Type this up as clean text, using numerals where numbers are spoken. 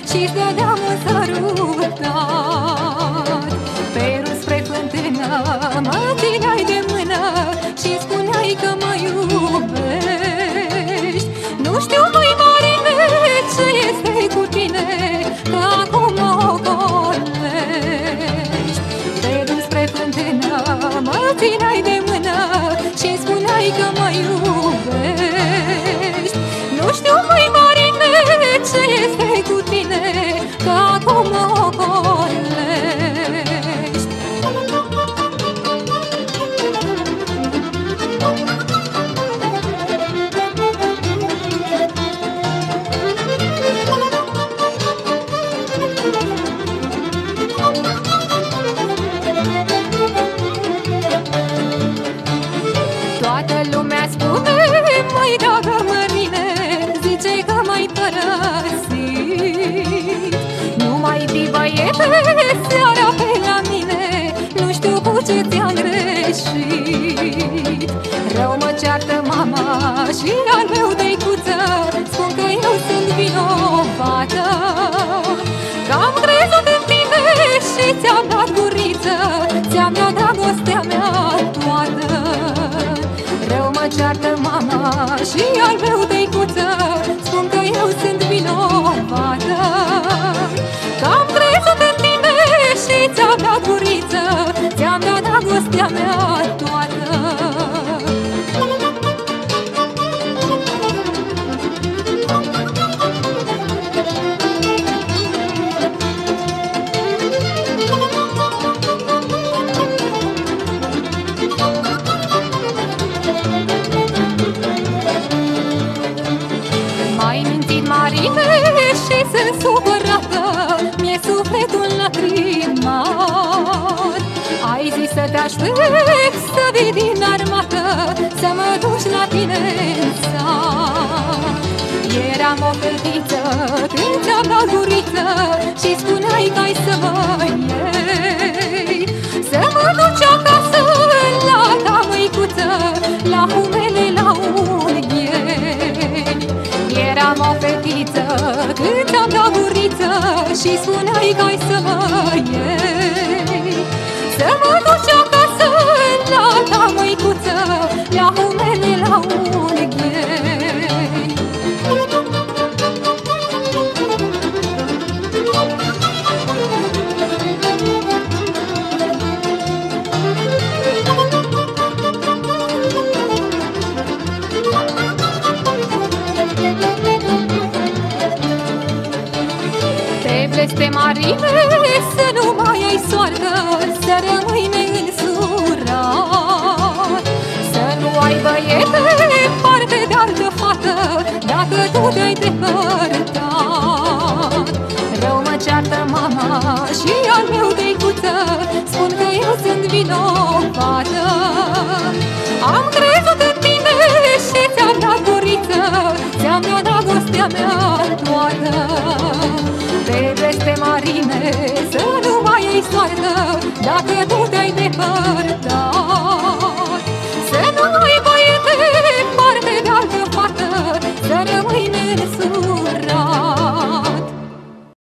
și-ți dădeam un sărutat. Pe rând spre fântână mă țineai de mână și spuneai că mă iubești. Nu știu, măi Marine, ce este cu tine, că acum mă ocolești. Pe rând spre fântână mă țineai de mână și spuneai că mă iubești. Nu știu, măi Marine, ce este cu tine, că acum mă ocolești. Toată lumea spune, măi, dragă Mărine, zice că m-ai părăsit. Nu mai fi, băiete, seara pe la mine, nu știu cu ce ți-am greșit. Rău mă ceartă mama și al meu deicuță, spun că eu sunt vinovată, că am crezut în tine și ți-am dat guriță, ți-am dat dragostea mea toată. Rău mă ceartă mama și al meu deicuță, spun că eu sunt vinovată, că am crezut în tine și ți-am dat guriță, ți-am dat dragostea mea toată. M-ai mințit, Marine, și sunt supărată, mi-e sufletul lacrimat. Ai zis să te aștept, să vii din armată, să mă duci la tine în sat. Eram o fetiță când ți-am dat guriță și spuneai că ai să mă iei, să mă duci acasă la ta măicuță, la humele, la ungheni. Eram o fetiță când ți-am dat guriță și spuneai că ai să mă iei, să mă duci acasă la ta măicuță, la humele, la ungheni. Bleste, Marine, să nu mai ai soartă, să rămâi neînsurat, să nu ai, băiete, parte de altă fată, dacă tu te-ai depărtat. Rău mă ceartă mama și al meu deicuță, spun că eu sunt vinovată, am crezut în tine și ți-am dat guriță, ți-am dat dragostea mea